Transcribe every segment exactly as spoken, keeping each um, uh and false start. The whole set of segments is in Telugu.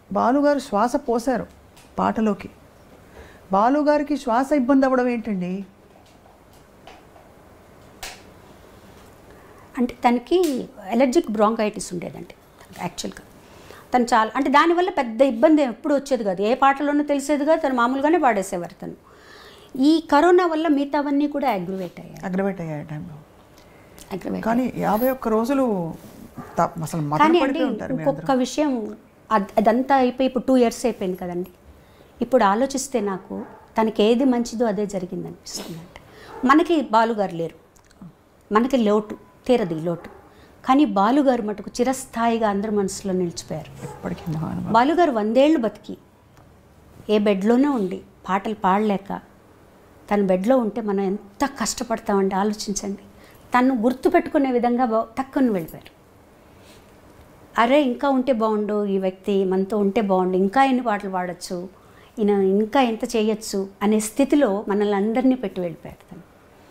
బాలుగారు శ్వాస పోశారు పాటలోకి. బాలుగారికి శ్వాస ఇబ్బంది అవ్వడం ఏంటండి? అంటే తనకి ఎలర్జిక్ బ్రాంకైటిస్ ఉండేదండి యాక్చువల్గా. తను చాలా అంటే దానివల్ల పెద్ద ఇబ్బంది ఎప్పుడు వచ్చేది కాదు, ఏ పాటలోనూ తెలిసేది కాదు, తను మామూలుగానే పాడేసేవారు. తను ఈ కరోనా వల్ల మిగతావన్నీ కూడా అగ్రివేట్ అయ్యాయి అగ్రివేట్ అయ్యాయి టైంలో. అగ్రివేట్ కానీ యాభై ఒక్క రోజులు అసలు కానీ అండి ఇంకొక విషయం, అదంతా అయిపోయి ఇప్పుడు టూ ఇయర్స్ అయిపోయింది కదండి. ఇప్పుడు ఆలోచిస్తే నాకు తనకి ఏది మంచిదో అదే జరిగింది అనిపిస్తుంది. అంటే మనకి బాలుగారు లేరు, మనకి లోటు తీరది లోటు, కానీ బాలుగారు మటుకు చిరస్థాయిగా అందరి మనసులో నిలిచిపోయారు. ఎప్పటికీ బాలుగారు వందేళ్ళు బతికి ఏ బెడ్లోనే ఉండి పాటలు పాడలేక తన బెడ్లో ఉంటే మనం ఎంత కష్టపడతామండి ఆలోచించండి. తను గుర్తుపెట్టుకునే విధంగా తక్కువ వెళ్ళిపోయారు. అరే ఇంకా ఉంటే బాగుండు, ఈ వ్యక్తి మనతో ఉంటే బాగుండు, ఇంకా ఎన్ని పాటలు పాడచ్చు, ఈయన ఇంకా ఎంత చేయొచ్చు అనే స్థితిలో మనల్ని అందరినీ పెట్టి వెళ్ళిపోయారు తను.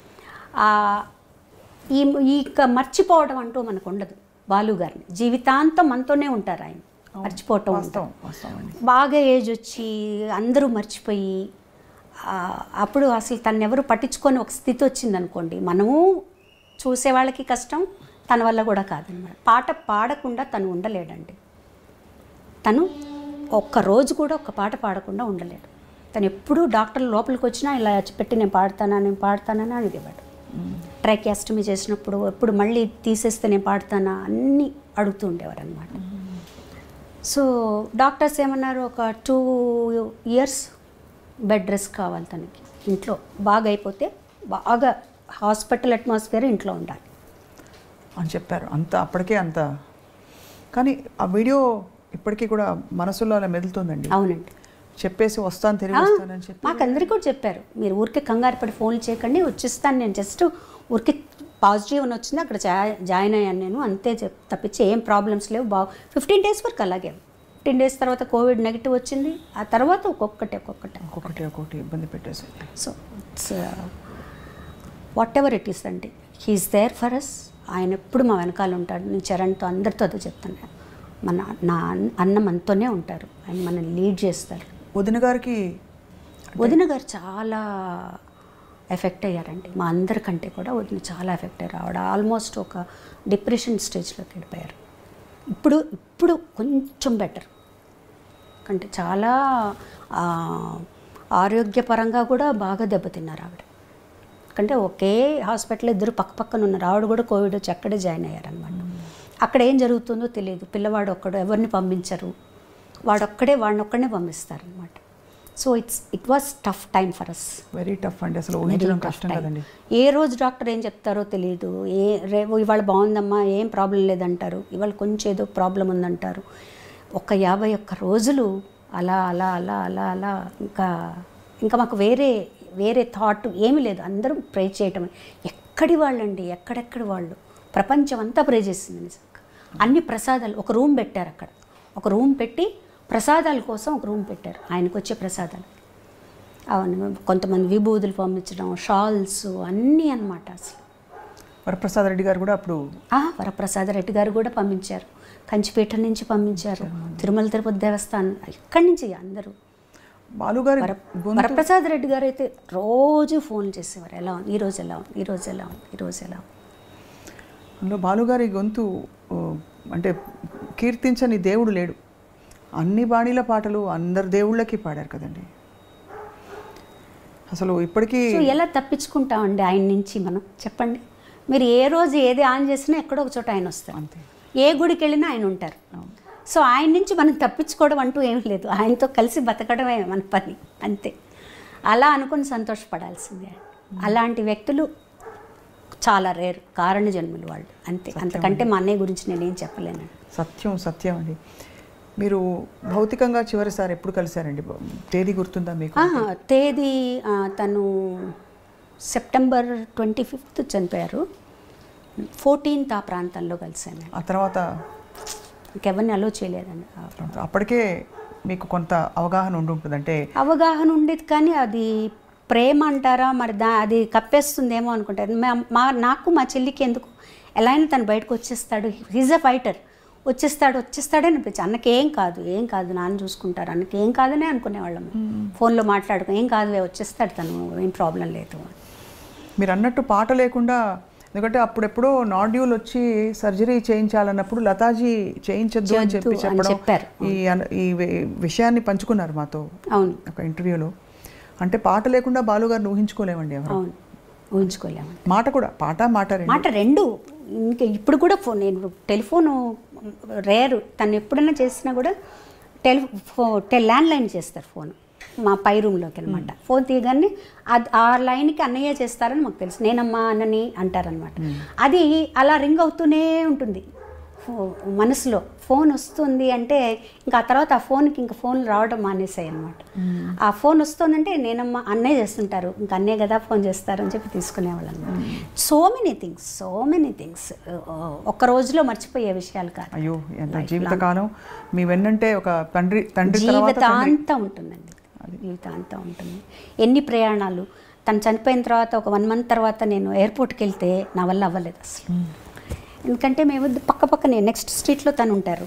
ఈ ఈ మర్చిపోవడం అంటూ మనకు ఉండదు. బాలుగారిని జీవితాంతం మనతోనే ఉంటారు ఆయన, మర్చిపోవటం ఉంటాం. బాగా ఏజ్ వచ్చి అందరూ మర్చిపోయి అప్పుడు అసలు తను ఎవరు పట్టించుకొని ఒక స్థితి వచ్చిందనుకోండి, మనము చూసే వాళ్ళకి కష్టం, తన వల్ల కూడా కాదనమాట. పాట పాడకుండా తను ఉండలేడండి. తను ఒక్కరోజు కూడా ఒక పాట పాడకుండా ఉండలేడు. తను ఎప్పుడూ డాక్టర్లు లోపలికి వచ్చినా ఇలా పెట్టి నేను పాడతానా నేను పాడతానని అడిగేవాడు. ట్రైకాస్టమీ చేసినప్పుడు ఎప్పుడు మళ్ళీ తీసేస్తే నేను పాడతానా అన్నీ అడుగుతూ ఉండేవారు అనమాట. సో డాక్టర్స్ ఏమన్నారు, ఒక టూ ఇయర్స్ బెడ్ రెస్ట్ కావాలి తనకి, ఇంట్లో బాగా అయిపోతే బాగా హాస్పిటల్ అట్మాస్ఫియర్ ఇంట్లో ఉండాలి అని చెప్పారు. అంత అప్పటికే అంత. కానీ ఆ వీడియో ఇప్పటికీ కూడా మనసులో అలా మెదులుతుందండి. అవునండి. చెప్పేసి వస్తాను తిరిగి వస్తానని చెప్పి మాకు అందరికీ కూడా చెప్పారు, మీరు ఊరికే కంగారు పడి ఫోన్లు చేయకండి, వచ్చేస్తాను నేను, జస్ట్ ఊరికి పాజిటివ్ అని వచ్చింది అక్కడ జాయిన్ అయ్యాను నేను అంతే తప్పించి ఏం ప్రాబ్లమ్స్ లేవు. బాగా ఫిఫ్టీన్ డేస్ వరకు అలాగే, ఫిఫ్టీన్ డేస్ తర్వాత కోవిడ్ నెగిటివ్ వచ్చింది, ఆ తర్వాత ఒక్కొక్కటి ఒక్కొక్కటి ఒక్కొక్కటి ఒక్కొక్కటి ఇబ్బంది పెట్టేసి. So it's whatever it is అండి, హీఈస్ దేర్ ఫర్ అస్. ఆయన ఎప్పుడు మా వెనకాల ఉంటాడు. నేను చరణ్తో అందరితో అదే చెప్తాను, మన నా అన్న మనతోనే ఉంటారు, ఆయన మనల్ని లీడ్ చేస్తారు. వదిన గారికి వదిన గారు చాలా ఎఫెక్ట్ అయ్యారండి, మా అందరికంటే కూడా వదిన చాలా ఎఫెక్ట్ అయ్యారు. ఆవిడ ఆల్మోస్ట్ ఒక డిప్రెషన్ స్టేజ్లోకి వెళ్ళిపోయారు. ఇప్పుడు ఇప్పుడు కొంచెం బెటర్, అంటే చాలా ఆరోగ్యపరంగా కూడా బాగా దెబ్బతిన్నారు ఆవిడ. అంటే ఒకే హాస్పిటల్ ఇద్దరు పక్క పక్కన ఉన్నారు. ఆవిడ కూడా కోవిడ్ వచ్చి అక్కడే జాయిన్ అయ్యారనమాట. అక్కడ ఏం జరుగుతుందో తెలియదు, పిల్లవాడు ఒక్కడు ఎవరిని పంపించరు, వాడొక్కడే వాడిని ఒక్కడనే పంపిస్తారనమాట. So it's it was tough time for us, very tough అండి. అసలు ఊహించడం కష్టం కదండి. ఏ రోజు డాక్టర్ ఏం చెప్తారో తెలియదు. ఏ రే ఇవాళ బాగుందమ్మా ఏం ప్రాబ్లం లేదంటారు, ఇవాళ కొంచెం ఏదో ప్రాబ్లం ఉందంటారు. ఒక యాభై ఒక్క రోజులు అలా అలా అలా అలా అలా ఇంకా ఇంకా మాకు వేరే వేరే థాట్ ఏమీ లేదు. అందరూ ప్రే చేయటమే. ఎక్కడి వాళ్ళండి, ఎక్కడెక్కడి వాళ్ళు, ప్రపంచం అంతా ప్రే చేసింది నిజంగా. అన్ని ప్రసాదాలు ఒక రూమ్ పెట్టారు అక్కడ, ఒక రూమ్ పెట్టి ప్రసాదాల కోసం ఒక రూమ్ పెట్టారు, ఆయనకు వచ్చే ప్రసాదాలు అవన్నీ. కొంతమంది విభూతులు పంపించడం, షాల్స్ అన్నీ అన్నమాట. అసలు వరప్రసాద రెడ్డి గారు కూడా అప్పుడు వరప్రసాద రెడ్డి గారు కూడా పంపించారు, కంచిపేట నుంచి పంపించారు, తిరుమల తిరుపతి దేవస్థానం, ఇక్కడి నుంచి అందరూ. బాలుగారు వరప్రసాద రెడ్డి గారు అయితే రోజు ఫోన్ చేసేవారు, ఎలా ఉంది ఈరోజు, ఎలా ఉంది ఈరోజు, ఎలా ఉంది ఈరోజు, ఎలా ఉంది. అందులో బాలుగారి గొంతు అంటే కీర్తించని దేవుడు లేడు. అన్ని బాణీల పాటలు అందరు దేవుళ్ళకి పాడారు కదండి. అసలు ఇప్పటికీ ఎలా తప్పించుకుంటామండి ఆయన నుంచి మనం, చెప్పండి. మీరు ఏ రోజు ఏది ఆన్ చేసినా ఎక్కడో ఒక చోట ఆయన వస్తారు, అంతే. ఏ గుడికి వెళ్ళినా ఆయన ఉంటారు. సో ఆయన నుంచి మనం తప్పించుకోవడం అంటూ ఏం లేదు, ఆయనతో కలిసి బతకడమే మన పని, అంతే. అలా అనుకుని సంతోషపడాల్సిందే. అలాంటి వ్యక్తులు చాలా రేరు, కారణ జన్మలు వాళ్ళు, అంతే. అంతకంటే మా అన్నయ్య గురించి నేనేం చెప్పలేనండి. సత్యం సత్యం అండి. మీరు భౌతికంగా చివరిసారి ఎప్పుడు కలిశారండి? తేదీ గుర్తుందా మీకు? తేదీ తను సెప్టెంబర్ ట్వంటీ ఫిఫ్త్ చనిపోయారు, ఫోర్టీన్త్ ఆ ప్రాంతంలో కలిశాను. ఆ తర్వాత ఇంకెవరిని అలో చేయలేదండి. అప్పటికే మీకు కొంత అవగాహన ఉండి ఉంటుంది, అంటే అవగాహన ఉండేది, కానీ అది ప్రేమ అంటారా మరి, దా అది కప్పేస్తుందేమో అనుకుంటారు. మా నాకు మా చెల్లికి ఎందుకు ఎలా అయినా తను బయటకు వచ్చేస్తాడు, హీజ్ అ ఫైటర్, వచ్చేస్తాడు వచ్చేస్తాడే అనిపించి అన్నకేం కాదు ఏం కాదు నాన్న చూసుకుంటారు అన్నకేం కాదనే అనుకునేవాళ్ళం ఫోన్లో మాట్లాడుకో ఏం కాదు వచ్చేస్తాడు తను ఏం ప్రాబ్లం లేదు. మీరు అన్నట్టు పాట లేకుండా, ఎందుకంటే అప్పుడెప్పుడో నాడ్యూల్ వచ్చి సర్జరీ చేయించాలన్నప్పుడు లతాజీ చేయించద్దు అని చెప్పి చెప్పడం, ఈ ఈ విషయాన్ని పంచుకున్నారు మాతో అవును ఒక ఇంటర్వ్యూలో. అంటే పాట లేకుండా బాలుగారిని ఊహించుకోలేమండి ఎవరు. అవును ఊహించుకోలేము. మాట కూడా పాట మాట మాట రెండు. ఇంకా ఇప్పుడు కూడా ఫోన్ నేను టెలిఫోను రేరు, తను ఎప్పుడైనా చేసినా కూడా టెలి ఫో ల్యాండ్ లైన్ చేస్తారు ఫోన్ మా పై రూమ్లోకి అనమాట. ఫోన్ తీయగానే అది ఆ లైన్కి అన్నయ్య చేస్తారని మాకు తెలుసు, నేనమ్మా అన్నని అంటారనమాట. అది అలా రింగ్ అవుతూనే ఉంటుంది మనసులో. ఫోన్ వస్తుంది అంటే ఇంకా ఆ తర్వాత ఆ ఫోన్కి ఇంకా ఫోన్లు రావడం మానేసాయి అనమాట. ఆ ఫోన్ వస్తుందంటే నేనమ్మా అన్నయ్య చేస్తుంటారు, ఇంకా అన్నయ్య కదా ఫోన్ చేస్తారు అని చెప్పి తీసుకునేవాళ్ళు అనమాట. So many things so many things ఒక్క రోజులో మర్చిపోయే విషయాలు కాదు. అయ్యో ఎంత జీవితకాలం మీ వెన్నంటే ఒక తండ్రి తండ్రి జీవితాంతం ఉంటుందండి, జీవితాంతం ఉంటుంది. ఎన్ని ప్రయాణాలు. తను చనిపోయిన తర్వాత ఒక వన్ మంత్ తర్వాత నేను ఎయిర్పోర్ట్కి వెళ్తే నా వల్ల అవ్వలేదు అసలు. ఎందుకంటే మేము పక్క పక్కనే నెక్స్ట్ స్ట్రీట్లో తను ఉంటారు.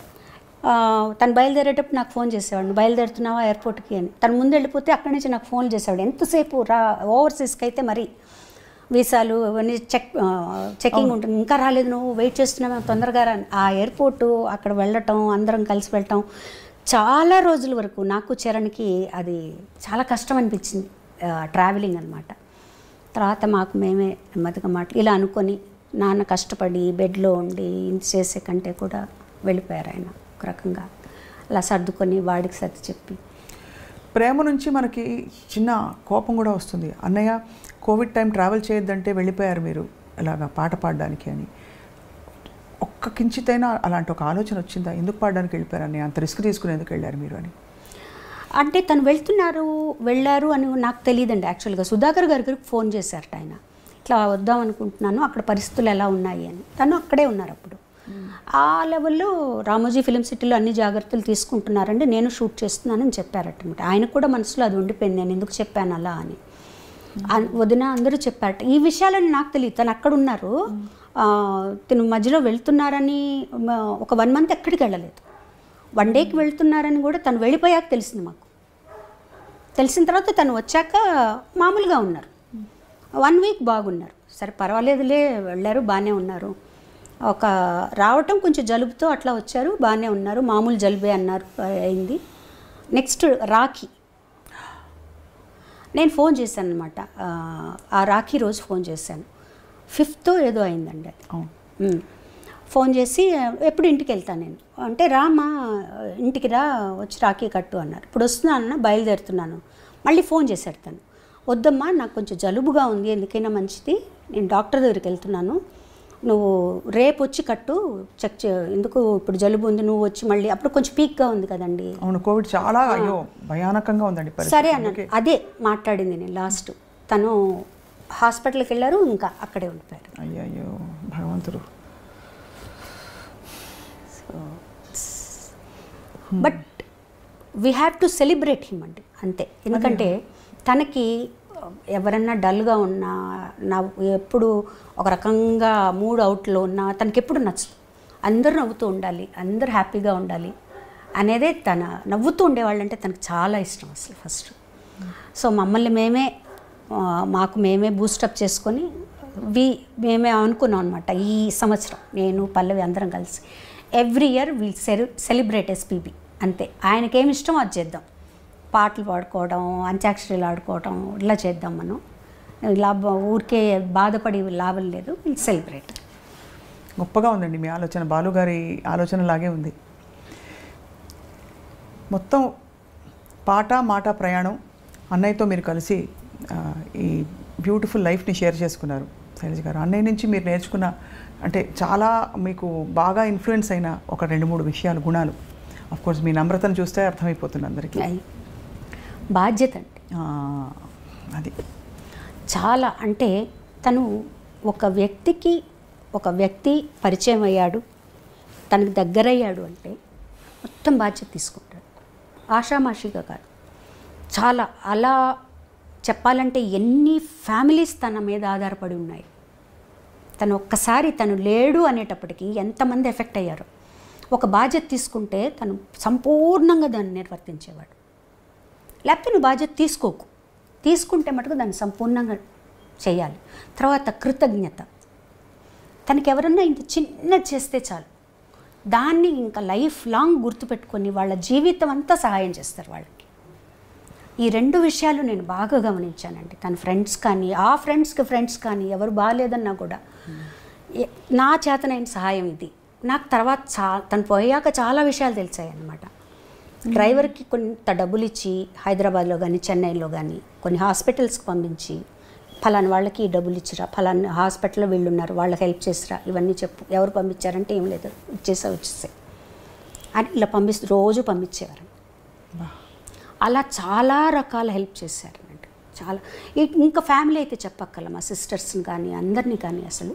తను బయలుదేరేటప్పుడు నాకు ఫోన్ చేసేవాడు, బయలుదేరుతున్నావా ఎయిర్పోర్ట్కి అని. తను ముందు వెళ్ళిపోతే అక్కడి నుంచి నాకు ఫోన్లు చేసేవాడు. ఎంతసేపు రా ఓవర్సీస్కి అయితే మరి వీసాలు అవన్నీ చెక్ చెకింగ్ ఉంటుంది, ఇంకా రాలేదు నువ్వు వెయిట్ చేస్తున్నావు తొందరగా రా. ఆ ఎయిర్పోర్టు అక్కడ వెళ్ళటం అందరం కలిసి వెళ్ళటం చాలా రోజుల వరకు నాకు చరణ్కి అది చాలా కష్టం అనిపించింది ట్రావెలింగ్ అనమాట. తర్వాత మాకు మేమే నెమ్మదిగా మాట ఇలా అనుకొని నాన్న కష్టపడి బెడ్లో ఉండి ఇంత చేసే కంటే కూడా వెళ్ళిపోయారు ఆయన ఒక రకంగా. అలా సర్దుకొని వాడికి సర్ది చెప్పి. ప్రేమ నుంచి మనకి చిన్న కోపం కూడా వస్తుంది. అన్నయ్య కోవిడ్ టైం ట్రావెల్ చేయొద్దంటే వెళ్ళిపోయారు మీరు ఇలాగా పాట పాడడానికి అని. ఒక్క కించితైనా అలాంటి ఒక ఆలోచన వచ్చిందా, ఎందుకు పాడడానికి వెళ్ళిపోయారు అన్నయ్య, అంత రిస్క్ తీసుకుని ఎందుకు వెళ్ళారు మీరు అని? అంటే తను వెళ్తున్నారు వెళ్ళారు అని నాకు తెలియదండి. యాక్చువల్గా సుధాకర్ గారికి ఫోన్ చేశారట ఆయన, ఇట్లా వద్దాం అనుకుంటున్నాను అక్కడ పరిస్థితులు ఎలా ఉన్నాయి అని. తను అక్కడే ఉన్నారు అప్పుడు. ఆ లెవెల్లో రామోజీ ఫిలిం సిటీలో అన్ని జాగ్రత్తలు తీసుకుంటున్నారండి, నేను షూట్ చేస్తున్నానని చెప్పారటమాట. ఆయనకు కూడా మనసులో అది ఉండిపోయింది, నేను ఎందుకు చెప్పాను అలా అని. వదిన అందరూ చెప్పారట ఈ విషయాలని. నాకు తెలియదు, తను అక్కడ ఉన్నారు, తను మధ్యలో వెళ్తున్నారని. ఒక వన్ మంత్ ఎక్కడికి వెళ్ళలేదు, వన్ డేకి వెళ్తున్నారని కూడా తను వెళ్ళిపోయాక తెలిసింది మాకు. తెలిసిన తర్వాత తను వచ్చాక మామూలుగా ఉన్నారు, వన్ వీక్ బాగున్నారు. సరే పర్వాలేదులే వెళ్ళారు బాగానే ఉన్నారు. ఒక రావటం కొంచెం జలుబుతో అట్లా వచ్చారు, బాగానే ఉన్నారు, మామూలు జలుబే అన్నారు అయింది. నెక్స్ట్ రాఖీ నేను ఫోన్ చేశాను అనమాట. ఆ రాఖీ రోజు ఫోన్ చేశాను, ఫిఫ్త్ ఏదో అయిందండి అది. ఫోన్ చేసి ఎప్పుడు ఇంటికి వెళ్తాను నేను అంటే, రామా ఇంటికి రా వచ్చి రాఖీ కట్టు అన్నారు. ఇప్పుడు వస్తున్నానన్న బయలుదేరుతున్నాను. మళ్ళీ ఫోన్ చేశాడు తను, వద్దమ్మా నాకు కొంచెం జలుబుగా ఉంది, ఎందుకైనా మంచిది నేను డాక్టర్ దగ్గరికి వెళ్తున్నాను, నువ్వు రేపు వచ్చి కట్టు చెక్ చే ఎందుకు ఇప్పుడు జలుబు ఉంది నువ్వు వచ్చి మళ్ళీ. అప్పుడు కొంచెం పీక్గా ఉంది కదండి, అవును కోవిడ్ చాలా అయ్యో భయానకంగా ఉందండి. సరే అన్నాను, అదే మాట్లాడింది నేను లాస్ట్. తను హాస్పిటల్కి వెళ్ళారు, ఇంకా అక్కడే ఉండిపోయారు. అయ్యో భగవంతుడు. So but we have to celebrate him అండి అంతే. ఎందుకంటే తనకి ఎవరన్నా డల్గా ఉన్నా, నా ఎప్పుడు ఒక రకంగా మూడ్ అవుట్లో ఉన్నా తనకి ఎప్పుడు నచ్చదు. అందరూ నవ్వుతూ ఉండాలి, అందరూ హ్యాపీగా ఉండాలి అనేదే తన. నవ్వుతూ ఉండేవాళ్ళంటే తనకు చాలా ఇష్టం అసలు ఫస్ట్. సో మమ్మల్ని మేమే మాకు మేమే బూస్టప్ చేసుకొని వి మేమే అనుకున్నాం అనమాట. ఈ సంవత్సరం నేను పల్లవి అందరం కలిసి every year will sell celebrate SPB అంతే. ఆయనకేమి ఇష్టం అది చేద్దాం, పాటలు పాడుకోవడం, అంత్యాక్షరీలు ఆడుకోవడం ఇలా చేద్దాం మనం. ఇలా ఊరికే బాధపడి లాభం లేదు, విల్ సెలబ్రేట్. గొప్పగా ఉందండి మీ ఆలోచన, బాలుగారి ఆలోచన లాగే ఉంది. మొత్తం పాట మాట ప్రయాణం అన్నయ్యతో మీరు కలిసి ఈ బ్యూటిఫుల్ లైఫ్ని షేర్ చేసుకున్నారు శైలజ గారు. అన్నయ్య నుంచి మీరు నేర్చుకున్న అంటే చాలా మీకు బాగా ఇన్ఫ్లుయెన్స్ అయిన ఒక రెండు మూడు విషయాలు, గుణాలు. అఫ్కోర్స్ మీ నమ్రతను చూస్తే అర్థమైపోతుంది అందరికీ. బాధ్యత అండి అది చాలా. అంటే తను ఒక వ్యక్తికి ఒక వ్యక్తి పరిచయం అయ్యాడు, తనకు దగ్గరయ్యాడు అంటే మొత్తం బాధ్యత తీసుకుంటాడు, ఆషామాషిగా కాదు. చాలా అలా చెప్పాలంటే ఎన్ని ఫ్యామిలీస్ తన మీద ఆధారపడి ఉన్నాయి. తను ఒక్కసారి తను లేడు అనేటప్పటికీ ఎంతమంది ఎఫెక్ట్ అయ్యారు. ఒక బాధ్యత తీసుకుంటే తను సంపూర్ణంగా దాన్ని నిర్వర్తించేవాడు. లేకపోతే నువ్వు బాధ్యత తీసుకోకు, తీసుకుంటే మటుకు దాన్ని సంపూర్ణంగా చేయాలి. తర్వాత కృతజ్ఞత. తనకి ఎవరన్నా ఇంత చిన్నది చేస్తే చాలు, దాన్ని ఇంకా లైఫ్ లాంగ్ గుర్తుపెట్టుకొని వాళ్ళ జీవితం అంతా సహాయం చేస్తారు వాళ్ళకి. ఈ రెండు విషయాలు నేను బాగా గమనించానండి. తన ఫ్రెండ్స్ కానీ, ఆ ఫ్రెండ్స్కి ఫ్రెండ్స్ కానీ ఎవరు బాగాలేదన్నా కూడా నా చేతనైన సహాయం ఇది. నాకు తర్వాత చా తను పోయాక చాలా విషయాలు తెలిసాయి అన్నమాట. డ్రైవర్కి కొంత డబ్బులు ఇచ్చి హైదరాబాద్లో కానీ చెన్నైలో కానీ కొన్ని హాస్పిటల్స్కి పంపించి, ఫలానా వాళ్ళకి డబ్బులు ఇచ్చిరా, ఫలానా హాస్పిటల్లో వీళ్ళు ఉన్నారు వాళ్ళకి హెల్ప్ చేసిరా, ఇవన్నీ చెప్పు. ఎవరు పంపించారంటే ఏం లేదు, ఇచ్చేసా వచ్చేసాయి అని ఇలా పంపిస్తూ రోజు పంపించేవారు. అలా చాలా రకాల హెల్ప్ చేశారనండి. చాలా ఇంకా ఫ్యామిలీ అయితే చెప్పక్కల, మా సిస్టర్స్ని కానీ అందరినీ కానీ అసలు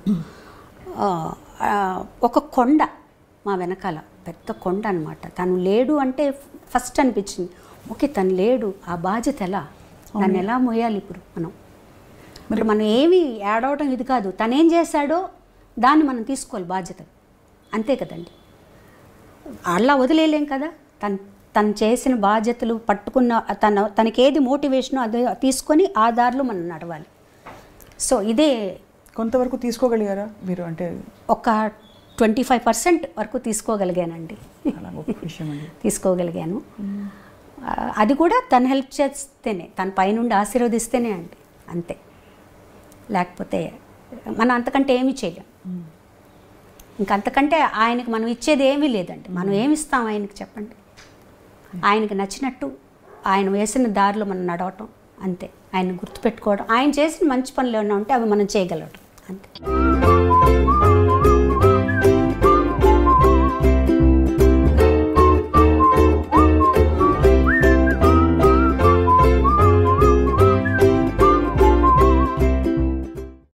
ఒక కొండ మా వెనకాల, పెద్ద కొండ అనమాట. తను లేడు అంటే ఫస్ట్ అనిపించింది, ఓకే తను లేడు, ఆ బాధ్యత ఎలా, దాన్ని ఎలా మోయాలి ఇప్పుడు మనం. మరి మనం ఏమి యాడ్ అవడం ఇది కాదు, తనేం చేశాడో దాన్ని మనం తీసుకోవాలి బాధ్యత, అంతే కదండి. అలా వదిలేయలేం కదా. తను తను చేసిన బాధ్యతలు పట్టుకున్న తన తనకి ఏది మోటివేషనో అదే తీసుకొని ఆ దారిలో మనం నడవాలి. సో ఇదే కొంతవరకు తీసుకోగలిగారా మీరు? అంటే ఒక ట్వంటీ ఫైవ్ పర్సెంట్ వరకు తీసుకోగలిగానండి. విషయం అండి తీసుకోగలిగాను. అది కూడా తను హెల్ప్ చేస్తేనే, తన పైనుండి ఆశీర్వదిస్తేనే అండి, అంతే. లేకపోతే మనం అంతకంటే ఏమీ చేయలేం. ఇంకంతకంటే ఆయనకి మనం ఇచ్చేది ఏమీ లేదండి. మనం ఏమి ఇస్తాం ఆయనకి చెప్పండి? ఆయనకి నచ్చినట్టు ఆయన వేసిన దారిలో మనం నడవటం, అంతే. ఆయన గుర్తుపెట్టుకోవడం, ఆయన చేసిన మంచి పనులు ఏమైనా ఉంటే అవి మనం చేయగలగడం, అంతే.